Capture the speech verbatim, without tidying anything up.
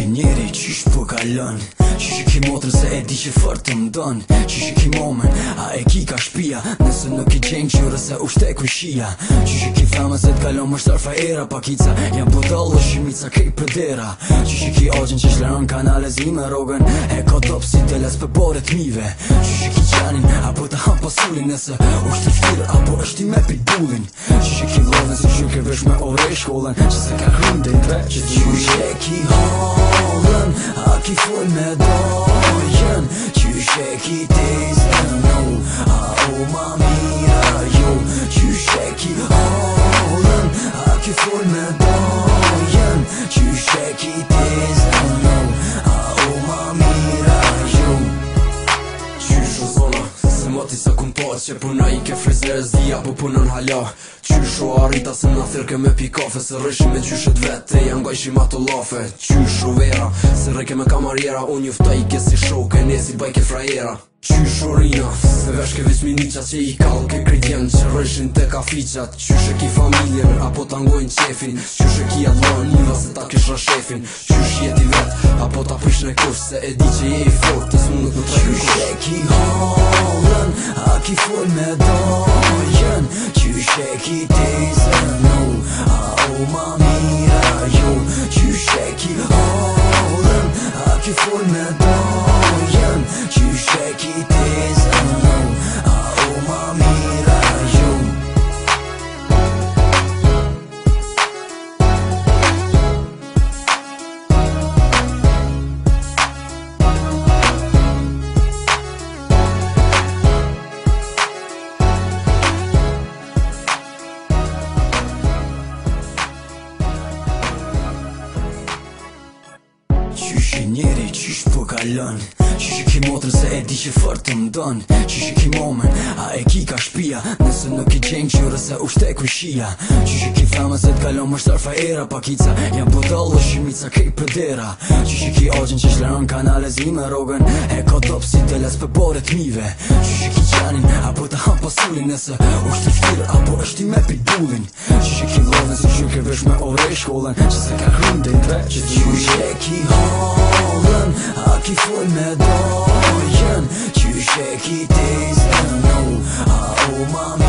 njeri qysh po kalon, qysh e ki motrën se e di që fort të mdon, qysh e ki momen, a e ki ka shpia, nëse nuk i qenë qyre se u shte kushia, qysh e ki fama se t'kalon më shtar era pakica, jam budall dhe shimica kej përdera, qysh e ki ogjën që shleron kanale zime rogën, e ka top si teles për bore t'mive, qysh e ki qanin, apo të ham pasullin, nëse u shte ftirë, apo është i me pitbullin, qysh e ki vlodhen si qyke vesh me ore i shkollën, që se ka krym dhe i dve, që qysh e ki hollën, a ki full me dojën, qysh e ki tezën, no, a o ma mira, jo, qysh e ki hollën, a ki full me dojën, qysh e ki tezën, no, a o ma mira, jo. Qysh o zona, se moti sa kun po që puna i ke frizer zdia po punon hala, qysh o arrita se na thirke me pi kafe, se rëshim me qyshet vete janë gajshim ato lafe, qysh o vera se reke me kamarjera, unë jufta i ke si shoke, ne si bajke frajera, qysh o rina se veshke vis miniqa që i kall ke kritjen që rëshin te kafiqat, qysh e ki familjen apo tangojnë qefin, qysh e ki atë niva se ta kishra shefin, qysh jeti vet apo ta prish në kush se e di që je i fort të smundët në trejnë kush, qysh e ki hollën, a ki full me dojën, qysh e ki tezën, no, a o ma mira, jo, qysh e ki hollën, a ki full me dojën, qysh e ki tezën, no, a o ma mira, jo. Qysh e njeri qysh po kalon, qysh e ki motrën se e di që fort të mdon, qysh e ki momen, a e ki ka shpia, nëse nuk i qenë qyre se u shte kushia, qysh e ki fama se t'kalon më shtar era pakica, jam budall dhe shimica kej përdera, qysh e ki ogjën që shleron kanale zime rogën, e ka top si teles për bore t'mive, qysh e ki qanin, apo të ham pasullin, nëse u shte ftirë, apo është i me pitbullin, qysh e ki vlodhen si qyke vesh me ore i shkollën, që se ka krym dhe i dve, që qysh e ki hollën, a ki full me dojën, qysh e ki tezën, no, a o ma